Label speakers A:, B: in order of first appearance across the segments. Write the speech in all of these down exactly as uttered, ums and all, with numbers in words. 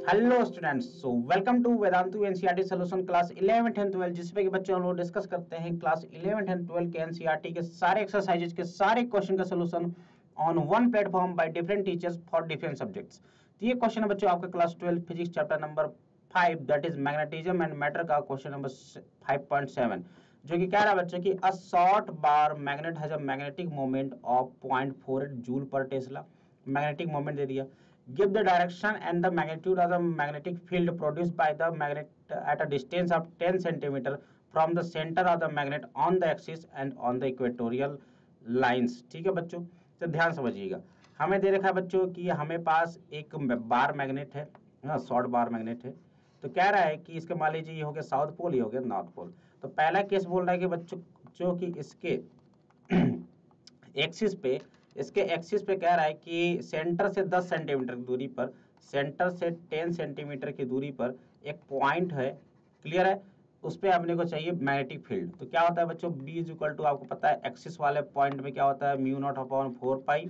A: Hello students, so welcome to Vedantu NCERT solution class eleven and twelve, जिसमें कि बच्चों हम लोग डिस्कस करते हैं क्लास इलेवन एंड ट्वेल्व के एनसीईआरटी के सारे एक्सरसाइजेज के सारे क्वेश्चन का solution on one platform by different teachers for different subjects. तो ये क्वेश्चन है बच्चों आपका class twelve physics chapter number five, that is magnetism and matter का question number five point seven, जो कि कह रहा है बच्चों की a short bar magnet has a magnetic moment of point four eight joule per tesla. Magnetic moment दे दिया। Give the direction and the magnitude of the magnetic field produced by the magnet at a distance of ten centimeter from the center of the magnet on the axis and on the equatorial lines। ठीक है बच्चों, तो ध्यान समझिएगा। हमें दे रखा है बच्चों कि हमें पास एक बार मैग्नेट है, हाँ शॉर्ट बार मैग्नेट है। तो कह रहा है कि इसके मान लीजिए ये हो गया साउथ पोल, ये हो गया नॉर्थ पोल। तो पहला केस बोल रहा है कि बच्चों जो कि इसके एक्सिस पे इसके एक्सिस पे कह रहा है कि सेंटर से दस सेंटीमीटर की दूरी पर, सेंटर से दस सेंटीमीटर की दूरी पर एक पॉइंट है, क्लियर है, उस पे अपने को चाहिए मैग्नेटिक फील्ड। तो क्या होता है बच्चों, बी इज इक्वल टू, आपको पता है एक्सिस वाले पॉइंट में क्या होता है, mu naught upon four pi,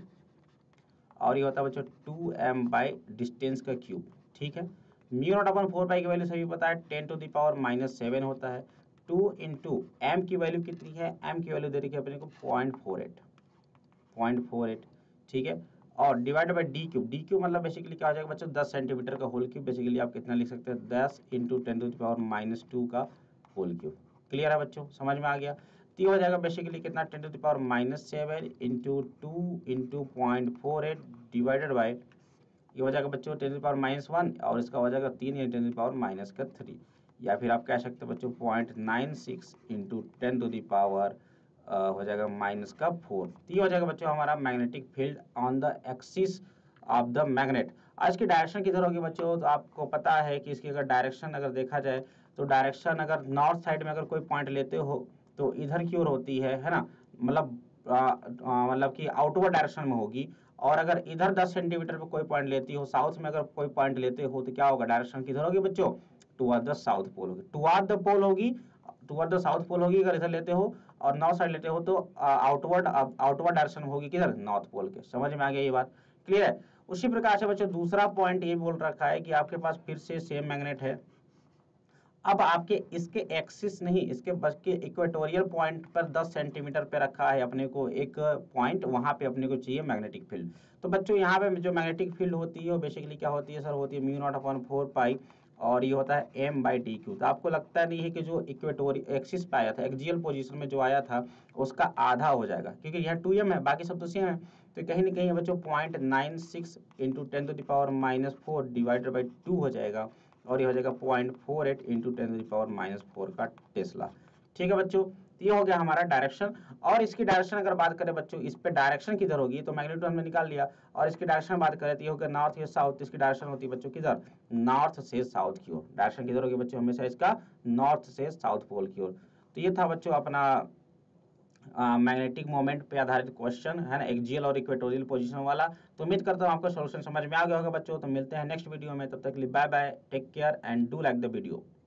A: और ये होता है बच्चों टू एम बाई डिस्टेंस का क्यूब। ठीक है, mu naught upon four pi की वैल्यू सभी पता है, ten to the power minus seven होता है। टू इंटू एम की वैल्यू कितनी है, एम की वैल्यू दे रखी है अपने को point four eight, point four eight, ठीक है, और divide by D cube. D cube मतलब बेसिकली क्या हो जाएगा बच्चों, दस सेंटीमीटर का होल क्यूब। बेसिकली आप कितना लिख सकते हैं, दस into ten to the power minus two का होल क्यूब। क्लियर है बच्चों, समझ में आ गया। तो ये हो जाएगा बेसिकली कितना, ten to the power minus seven into two into point four eight divided by, ये हो जाएगा बच्चों ten to the power minus one, और इसका हो जाएगा तीन या ten to the power minus का थ्री, या फिर आप कह सकते हो बच्चों point nine six into ten to the power हो जाएगा माइनस का फोर। तो ये हो जाएगा बच्चों हमारा magnetic field on the axis of the magnet. आज की डायरेक्शन किधर होगी बच्चों, तो आपको पता है कि इसकी अगर डायरेक्शन अगर देखा जाए तो डायरेक्शन अगर नॉर्थ साइड में अगर कोई पॉइंट लेते हो तो इधर की ओर होती है है ना, मतलब मतलब कि आउटवर्ड डायरेक्शन में होगी। और अगर इधर दस सेंटीमीटर पे कोई पॉइंट लेती हो, साउथ में अगर कोई पॉइंट लेते हो, तो क्या होगा, डायरेक्शन किधर होगी बच्चों, टुवर्ड द साउथ पोल होगी, टुवर्ड द पोल होगी, टुवर्ड द साउथ पोल होगी अगर इधर लेते हो, और नॉर्थ साइड लेते हो तो आउटवर्ड आउटवर्ड डायरेक्शन होगी किधर, नॉर्थ पोल के। समझ में आ गया ये बात, क्लियर है। उसी प्रकार से बच्चों दूसरा पॉइंट ये बोल रखा है कि आपके पास फिर से सेम मैग्नेट है। अब आपके इसके एक्सिस नहीं, इसके बस के इक्वेटोरियल पॉइंट पर दस सेंटीमीटर पे रखा है अपने को एक पॉइंट, वहां पे अपने को चाहिए मैग्नेटिक फील्ड। तो बच्चों यहाँ पे जो मैग्नेटिक फील्ड होती है वो बेसिकली क्या होती है सर, होती है mu naught upon four pi, और ये होता है एम बाई डी क्यू। तो आपको लगता नहीं है कि जो इक्वेटोरी एक्सिस पे आया था, एक्सियल पोजीशन में जो आया था उसका आधा हो जाएगा, क्योंकि यहाँ टू एम है, बाकी सब तो सेम है। तो कहीं ना कहीं बच्चों point nine six into ten to the power minus four divided by two हो जाएगा, और ये हो जाएगा point four eight into ten to the power minus four का टेस्ला। ठीक है बच्चों, ये हो गया हमारा डायरेक्शन। और इसकी डायरेक्शन अगर बात करें बच्चों, इस पे डायरेक्शन किधर होगी, तो मैग्नीट्यूड हमने निकाल लिया, और इसकी डायरेक्शन बात करें तो ये होगा नॉर्थ या साउथ। इसकी डायरेक्शन होती है बच्चों किधर, नॉर्थ से साउथ की ओर। डायरेक्शन किधर होगी बच्चों, हमेशा इसका नॉर्थ से साउथ पोल की ओर। तो ये था बच्चों अपना मैग्नेटिक मोमेंट पे आधारित क्वेश्चन है ना, एक्सियल और इक्वेटोरियल पोजीशन वाला। तो उम्मीद करता हूँ आपको सॉल्यूशन समझ में आ गया होगा बच्चों। तो मिलते हैं नेक्स्ट वीडियो में, तब तक के लिए bye bye, take care and do like the video.